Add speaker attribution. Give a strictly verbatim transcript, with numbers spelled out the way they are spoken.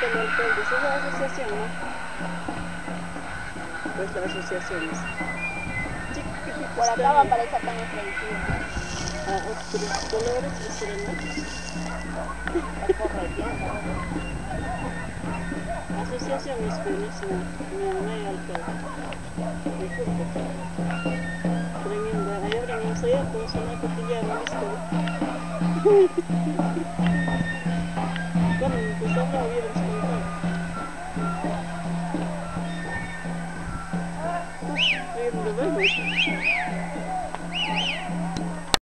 Speaker 1: está el alcalde, esa es la asociación, ¿no? Pues la asociación es.
Speaker 2: Por acá va para esa caña traditiva.
Speaker 1: Ah, oscuros colores, eso era, ¿no?
Speaker 2: Está correteando.
Speaker 1: Asociación es buenísima, no, no hay alcalde. De fútbol. Tremenda, ahí abren ensayar con su una cotillana, ¿listo?